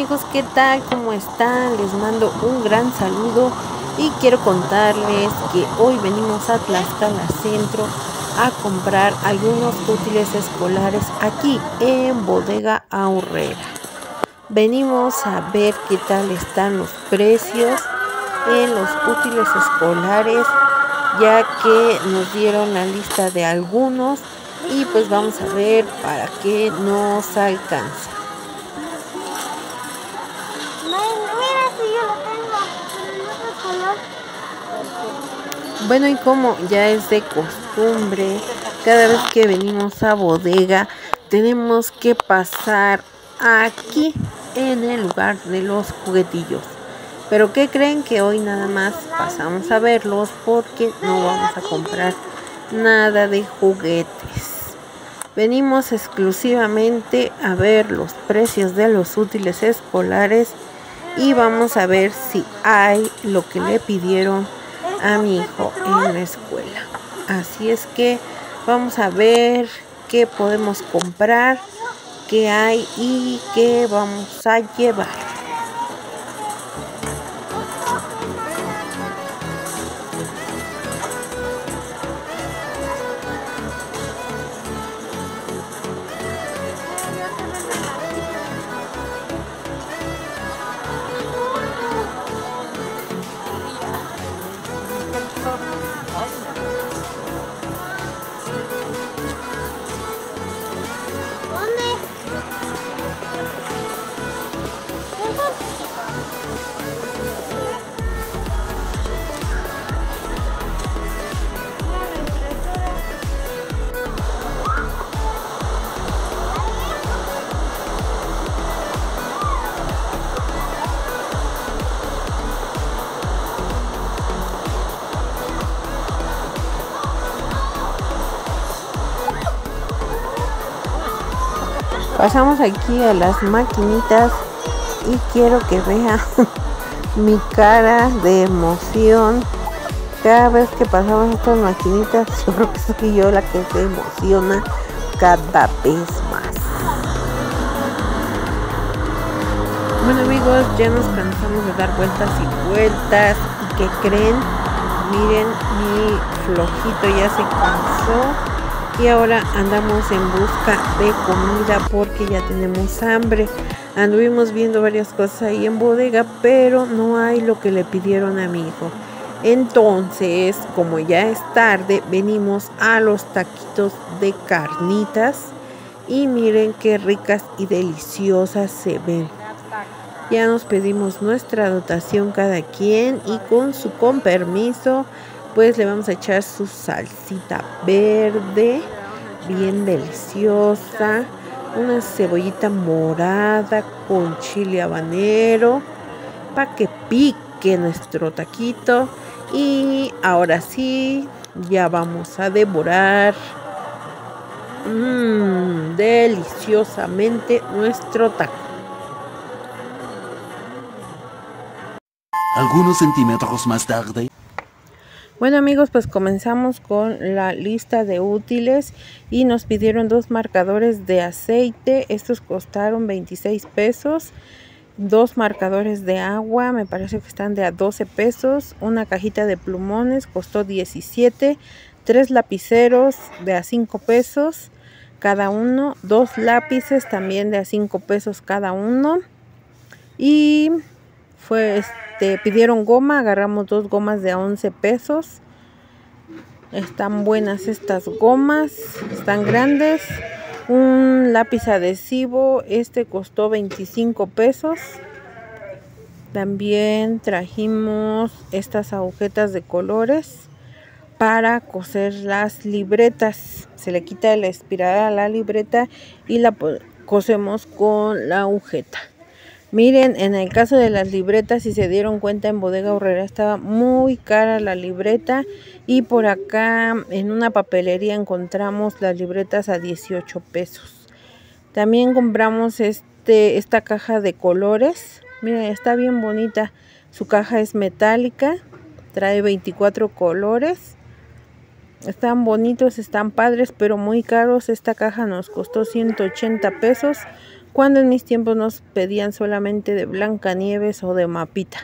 amigos, ¿qué tal? ¿Cómo están? Les mando un gran saludo y quiero contarles que hoy venimos a Tlaxcala Centro a comprar algunos útiles escolares aquí en Bodega Aurrera. Venimos a ver qué tal están los precios en los útiles escolares, ya que nos dieron la lista de algunos y pues vamos a ver para qué nos alcanza. Mira, si yo lo tengo, pero en otro color. Bueno, y como ya es de costumbre, cada vez que venimos a bodega tenemos que pasar aquí en el lugar de los juguetillos. Pero ¿qué creen? Que hoy nada más pasamos a verlos porque no vamos a comprar nada de juguetes. Venimos exclusivamente a ver los precios de los útiles escolares y vamos a ver si hay lo que le pidieron a mi hijo en la escuela. Así es que vamos a ver qué podemos comprar, qué hay y qué vamos a llevar. Pasamos aquí a las maquinitas y quiero que vean mi cara de emoción cada vez que pasamos estas maquinitas. Yo creo que soy yo la que se emociona cada vez más. Bueno amigos, ya nos cansamos de dar vueltas y vueltas. ¿Y qué creen? Miren, mi flojito ya se cansó. Y ahora andamos en busca de comida porque ya tenemos hambre. Anduvimos viendo varias cosas ahí en bodega, pero no hay lo que le pidieron a mi hijo. Entonces, como ya es tarde, venimos a los taquitos de carnitas. Y miren qué ricas y deliciosas se ven. Ya nos pedimos nuestra dotación cada quien y con permiso, pues le vamos a echar su salsita verde, bien deliciosa, una cebollita morada con chile habanero, para que pique nuestro taquito. Y ahora sí, ya vamos a devorar deliciosamente nuestro taco. Algunos centímetros más tarde. Bueno amigos, pues comenzamos con la lista de útiles y nos pidieron 2 marcadores de aceite. Estos costaron 26 pesos. 2 marcadores de agua, me parece que están de a 12 pesos. Una cajita de plumones costó 17. 3 lapiceros de a 5 pesos cada uno. 2 lápices también de a 5 pesos cada uno. Y pidieron goma, agarramos 2 gomas de a 11 pesos. Están buenas estas gomas, están grandes. Un lápiz adhesivo, costó 25 pesos. También trajimos estas agujetas de colores para coser las libretas. Se le quita el espiral a la libreta y la cosemos con la agujeta. Miren, en el caso de las libretas, si se dieron cuenta, en Bodega Aurrera estaba muy cara la libreta. Y por acá en una papelería encontramos las libretas a 18 pesos. También compramos esta caja de colores. Miren, está bien bonita. Su caja es metálica. Trae 24 colores. Están bonitos, están padres, pero muy caros. Esta caja nos costó 180 pesos. cuando en mis tiempos nos pedían solamente de Blancanieves o de Mapita.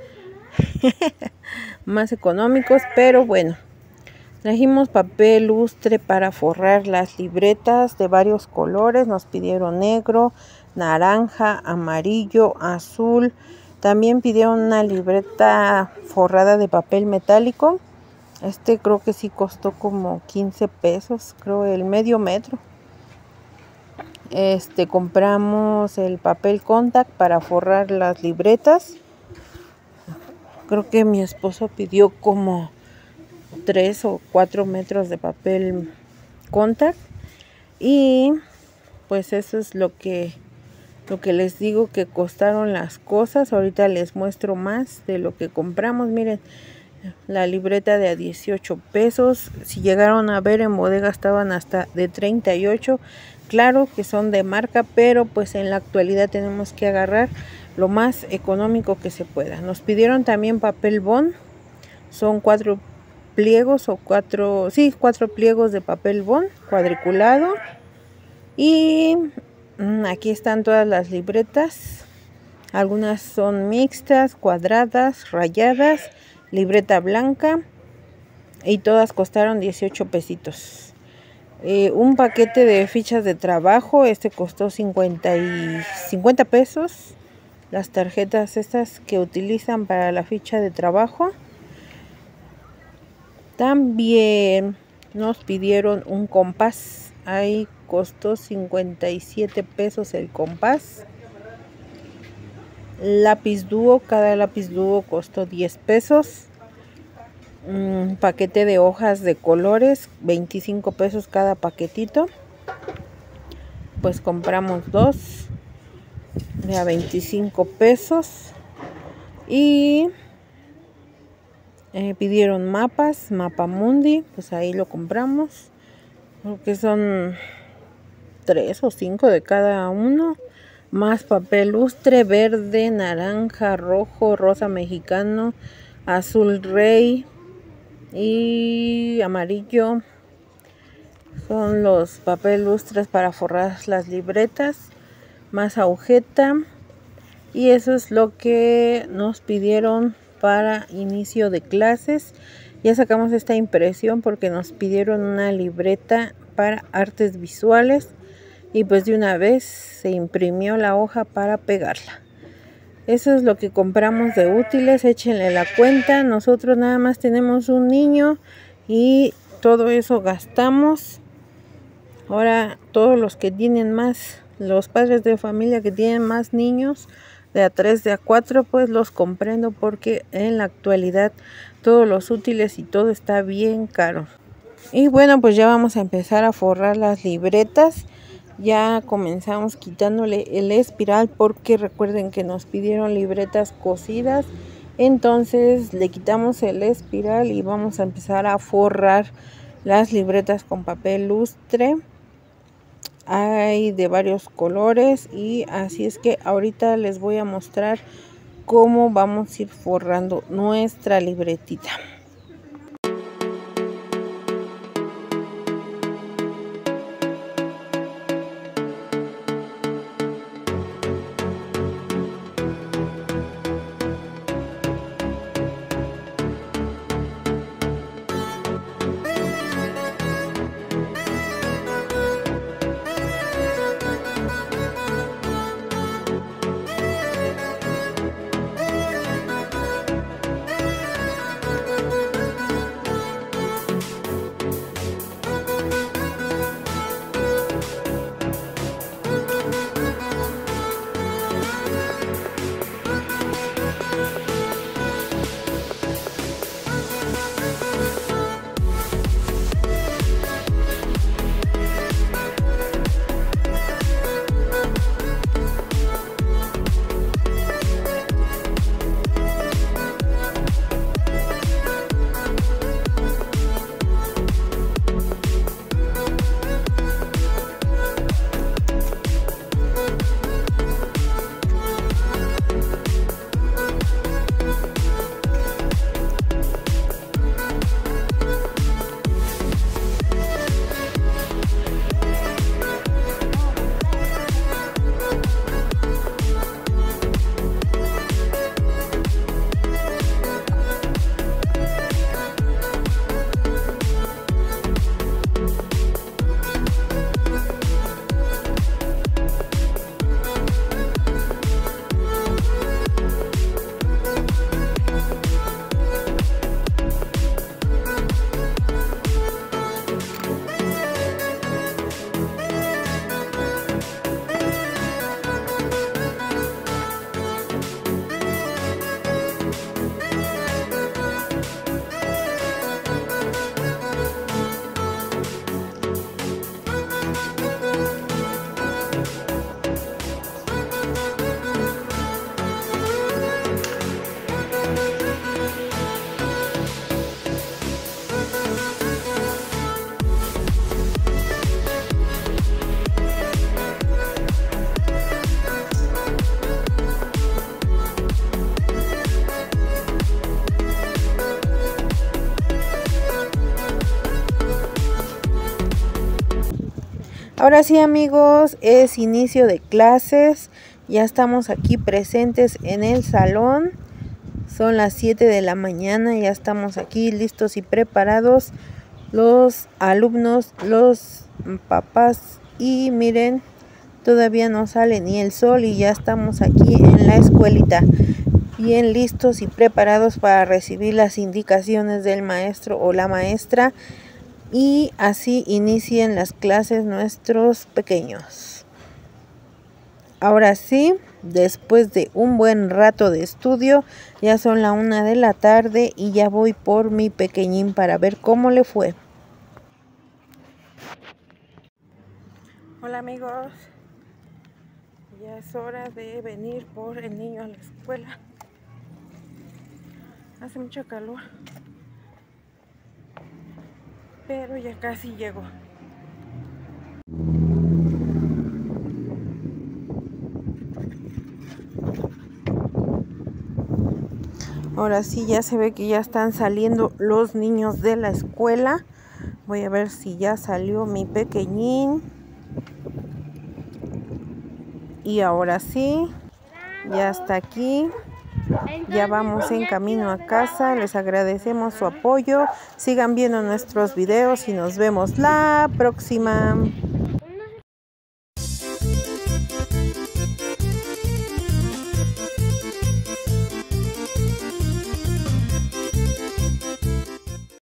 Más económicos, pero bueno. Trajimos papel lustre para forrar las libretas de varios colores. Nos pidieron negro, naranja, amarillo, azul. También pidieron una libreta forrada de papel metálico. Creo que sí costó como 15 pesos, creo el medio metro. Compramos el papel contact para forrar las libretas. Creo que mi esposo pidió como 3 o 4 metros de papel contact. Y pues eso es lo que les digo que costaron las cosas. Ahorita les muestro más de lo que compramos. Miren, la libreta de a 18 pesos. Si llegaron a ver en bodega estaban hasta de 38. Claro que son de marca, pero pues en la actualidad tenemos que agarrar lo más económico que se pueda. Nos pidieron también papel bond. Son 4 pliegos o 4 pliegos de papel bond cuadriculado. Y aquí están todas las libretas. Algunas son mixtas, cuadradas, rayadas, libreta blanca, y todas costaron 18 pesitos. Un paquete de fichas de trabajo, costó 50 pesos. Las tarjetas estas que utilizan para la ficha de trabajo. También nos pidieron un compás. Ahí costó 57 pesos el compás. Lápiz dúo, cada lápiz dúo costó 10 pesos. Un paquete de hojas de colores, 25 pesos cada paquetito. Pues compramos 2 de a 25 pesos. Y pidieron mapas, Mapamundi, pues ahí lo compramos. Creo que son 3 o 5 de cada uno. Más papel lustre, verde, naranja, rojo, rosa mexicano, azul rey y amarillo. Son los papel lustres para forrar las libretas. Más agujeta. Y eso es lo que nos pidieron para inicio de clases. Ya sacamos esta impresión porque nos pidieron una libreta para artes visuales. Y pues de una vez se imprimió la hoja para pegarla. Eso es lo que compramos de útiles. Échenle la cuenta. Nosotros nada más tenemos un niño y todo eso gastamos. Ahora todos los que tienen más, los padres de familia que tienen más niños, de a 3, de a 4, pues los comprendo porque en la actualidad todos los útiles y todo está bien caro. Y bueno, pues ya vamos a empezar a forrar las libretas. Ya comenzamos quitándole el espiral porque recuerden que nos pidieron libretas cosidas. Entonces le quitamos el espiral y vamos a empezar a forrar las libretas con papel lustre. Hay de varios colores y así es que ahorita les voy a mostrar cómo vamos a ir forrando nuestra libretita. Ahora sí, amigos, es inicio de clases. Ya estamos aquí presentes en el salón. Son las 7 de la mañana. Ya estamos aquí listos y preparados. Los alumnos, los papás. Y miren, todavía no sale ni el sol y ya estamos aquí en la escuelita. Bien listos y preparados para recibir las indicaciones del maestro o la maestra. Y así inician las clases nuestros pequeños. Ahora sí, después de un buen rato de estudio, ya son la 1 de la tarde y ya voy por mi pequeñín para ver cómo le fue. Hola amigos, ya es hora de venir por el niño a la escuela. Hace mucha calor, pero ya casi llego. Ahora sí, ya se ve que ya están saliendo los niños de la escuela. Voy a ver si ya salió mi pequeñín. Y ahora sí, ya está aquí. Ya vamos en camino a casa. Les agradecemos su apoyo. Sigan viendo nuestros videos y nos vemos la próxima.